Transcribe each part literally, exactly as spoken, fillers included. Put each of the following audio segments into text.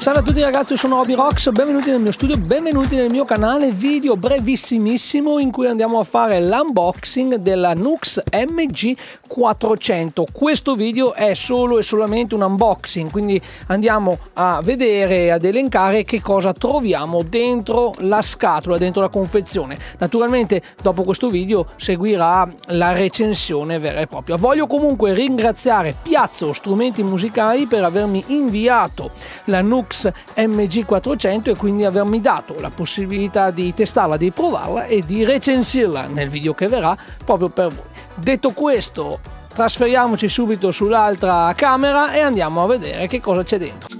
Salve a tutti ragazzi, io sono Robyrox, benvenuti nel mio studio, benvenuti nel mio canale. Video brevissimissimo in cui andiamo a fare l'unboxing della Nux M G quattrocento. Questo video è solo e solamente un unboxing, quindi andiamo a vedere e ad elencare che cosa troviamo dentro la scatola, dentro la confezione. Naturalmente dopo questo video seguirà la recensione vera e propria. Voglio comunque ringraziare Piazzo Strumenti Musicali per avermi inviato la Nux M G quattrocento e quindi avermi dato la possibilità di testarla, di provarla e di recensirla nel video che verrà proprio per voi. Detto questo, trasferiamoci subito sull'altra camera e andiamo a vedere che cosa c'è dentro.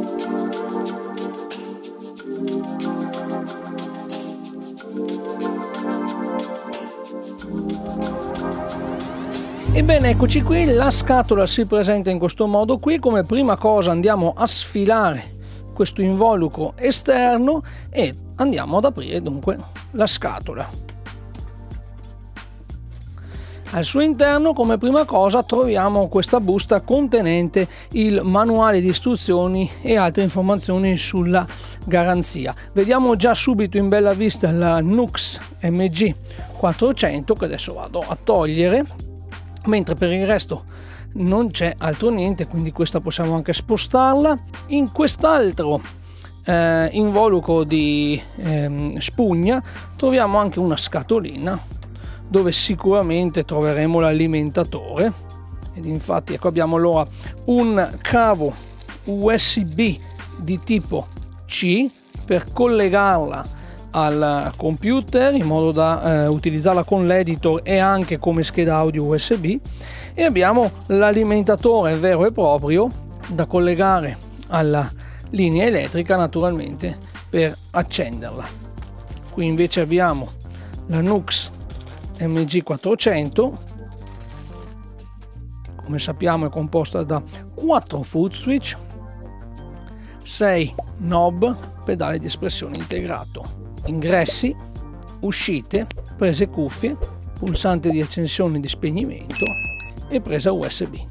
Ebbene, eccoci qui, la scatola si presenta in questo modo qui. Come prima cosa andiamo a sfilare questo involucro esterno e andiamo ad aprire dunque la scatola. Al suo interno, come prima cosa, troviamo questa busta contenente il manuale di istruzioni e altre informazioni sulla garanzia. Vediamo già subito in bella vista la Nux M G quattrocento, che adesso vado a togliere, mentre per il resto non c'è altro niente, quindi questa possiamo anche spostarla. In quest'altro eh, involucro di eh, spugna troviamo anche una scatolina dove sicuramente troveremo l'alimentatore, ed infatti ecco abbiamo allora un cavo U S B di tipo C per collegarla al computer in modo da eh, utilizzarla con l'editor e anche come scheda audio U S B, e abbiamo l'alimentatore vero e proprio da collegare alla linea elettrica, naturalmente, per accenderla. Qui invece abbiamo la Nux M G quattrocento, come sappiamo è composta da quattro foot switch, sei knob, pedale di espressione integrato, ingressi, uscite, prese cuffie, pulsante di accensione e di spegnimento e presa U S B.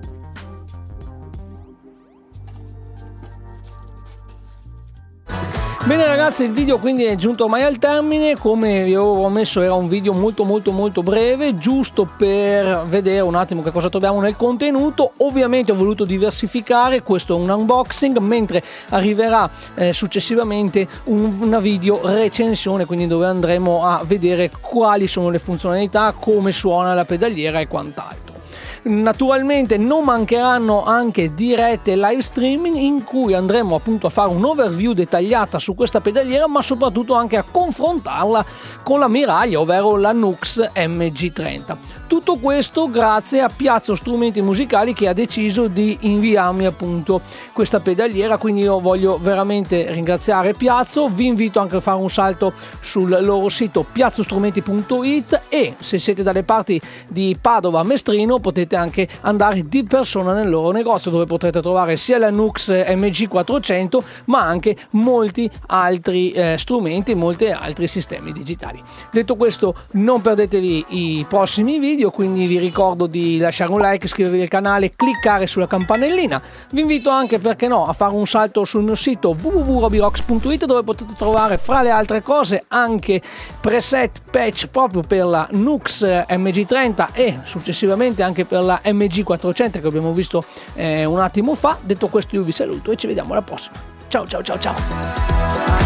Bene ragazzi, il video quindi è giunto ormai al termine. Come vi avevo promesso, era un video molto molto molto breve, giusto per vedere un attimo che cosa troviamo nel contenuto. Ovviamente ho voluto diversificare, questo è un unboxing, mentre arriverà eh, successivamente un, una video recensione, quindi dove andremo a vedere quali sono le funzionalità, come suona la pedaliera e quant'altro. Naturalmente non mancheranno anche dirette live streaming in cui andremo appunto a fare un overview dettagliata su questa pedaliera, ma soprattutto anche a confrontarla con la miraglia, ovvero la Nux M G trenta. Tutto questo grazie a Piazzo Strumenti Musicali, che ha deciso di inviarmi appunto questa pedaliera, quindi io voglio veramente ringraziare Piazzo. Vi invito anche a fare un salto sul loro sito piazzo strumenti punto it e se siete dalle parti di Padova, Mestrino, potete anche andare di persona nel loro negozio, dove potrete trovare sia la Nux M G quattrocento ma anche molti altri eh, strumenti, molti altri sistemi digitali. Detto questo, non perdetevi i prossimi video, quindi vi ricordo di lasciare un like, iscrivervi al canale, cliccare sulla campanellina. Vi invito anche, perché no, a fare un salto sul mio sito w w w punto robyrox punto it, dove potete trovare fra le altre cose anche preset patch proprio per la Nux M G trenta e successivamente anche per la M G quattrocento che abbiamo visto eh, un attimo fa. Detto questo, io vi saluto e ci vediamo alla prossima. Ciao ciao ciao ciao.